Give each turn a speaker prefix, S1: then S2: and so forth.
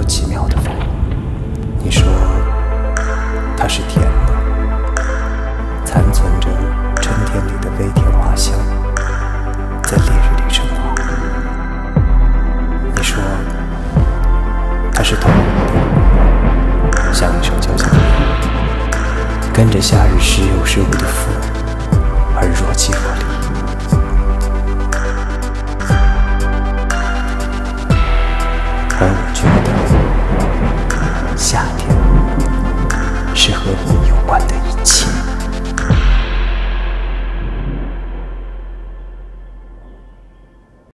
S1: 奇妙的风。你说它是甜的，残存着春天里的微甜花香，在烈日里升华。你说它是透明的，像一首交响乐，跟着夏日时有时无的风而若即若离。而我觉得夏天